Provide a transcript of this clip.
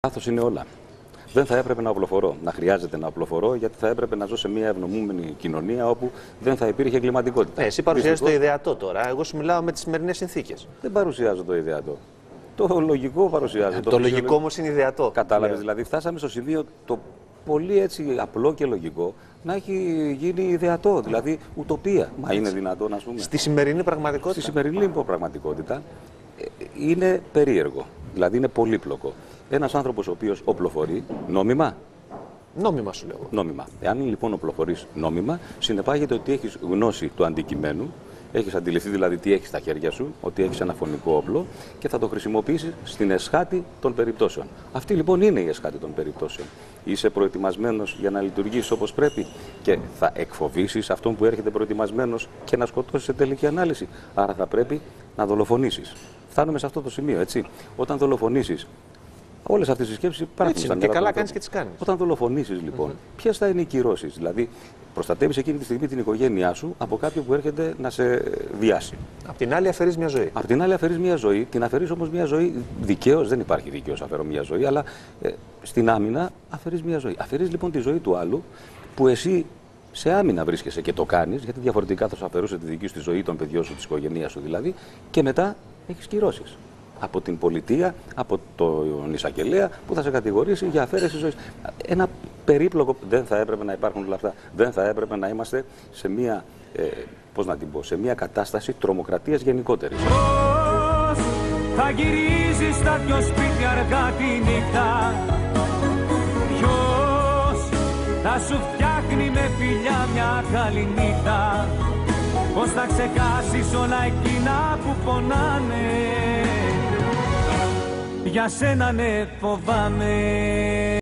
Λάθος είναι όλα. Δεν θα έπρεπε να οπλοφορώ, να χρειάζεται να οπλοφορώ, γιατί θα έπρεπε να ζω σε μια ευνομούμενη κοινωνία όπου δεν θα υπήρχε εγκληματικότητα. Εσύ παρουσιάζεις το ιδεατό τώρα. Εγώ σου μιλάω με τις σημερινές συνθήκες. Δεν παρουσιάζω το ιδεατό. Το λογικό παρουσιάζω. Το λογικό όμως είναι ιδεατό. Κατάλαβες, δηλαδή φτάσαμε στο σημείο το πολύ έτσι απλό και λογικό να έχει γίνει ιδεατό, δηλαδή ουτοπία. Μα είναι δυνατόν, ας πούμε. Στη σημερινή πραγματικότητα. Στη σημερινή λοιπόν πραγματικότητα είναι περίεργο, δηλαδή είναι πολύπλοκο. Ένας άνθρωπος ο οποίος οπλοφορεί νόμιμα. Νόμιμα σου λέω. Νόμιμα. Εάν λοιπόν οπλοφορείς νόμιμα, συνεπάγεται ότι έχεις γνώση του αντικειμένου, έχεις αντιληφθεί δηλαδή τι έχεις στα χέρια σου, ότι έχεις ένα φωνικό όπλο και θα το χρησιμοποιήσεις στην εσχάτη των περιπτώσεων. Αυτή λοιπόν είναι η εσχάτη των περιπτώσεων. Είσαι προετοιμασμένος για να λειτουργήσεις όπως πρέπει και θα εκφοβήσεις αυτόν που έρχεται προετοιμασμένος και να σκοτώσεις σε τελική ανάλυση. Άρα θα πρέπει να δολοφονήσεις. Φτάνουμε σε αυτό το σημείο, έτσι. Όταν δολοφονήσεις. Όλες αυτές οι σκέψεις υπάρχουν. Και καλά κάνεις και τις κάνεις. Όταν δολοφονήσεις λοιπόν, ποιες θα είναι οι κυρώσεις? Δηλαδή, προστατεύεις εκείνη τη στιγμή την οικογένειά σου από κάποιον που έρχεται να σε βιάσει. Απ' την άλλη, αφαιρείς μια ζωή. Απ' την άλλη, αφαιρείς μια ζωή. Την αφαιρείς όμως μια ζωή δικαίως. Δεν υπάρχει δικαίως αφαιρώ μια ζωή, αλλά στην άμυνα αφαιρείς μια ζωή. Αφαιρείς λοιπόν τη ζωή του άλλου που εσύ σε άμυνα βρίσκεσαι και το κάνεις, γιατί διαφορετικά θα σου αφαιρούσε τη δική σου τη ζωή, των παιδιών σου, της οικογένειάς σου δηλαδή, και μετά έχεις κυρώσεις. Από την πολιτεία, από τον εισαγγελέα που θα σε κατηγορήσει για αφαίρεση ζωής. Ένα περίπλοκο. Δεν θα έπρεπε να υπάρχουν όλα αυτά. Δεν θα έπρεπε να είμαστε σε μια, πώς να την πω, σε μια κατάσταση τρομοκρατίας γενικότερης. Πώς θα γυρίζεις στα δυο σπίτια αργά τη νύχτα? Ποιος θα σου φτιάχνει με φιλιά μια καλή νύχτα? Πώς θα ξεχάσεις όλα εκείνα που πονάνε? Για σένα ναι φοβάμαι.